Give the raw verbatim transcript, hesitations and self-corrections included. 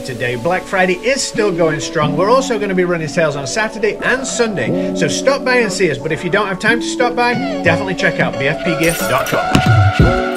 today. Black Friday is still going strong. We're also going to be running sales on Saturday and Sunday, so stop by and see us. But if you don't have time to stop by, definitely check out b f p gift dot com.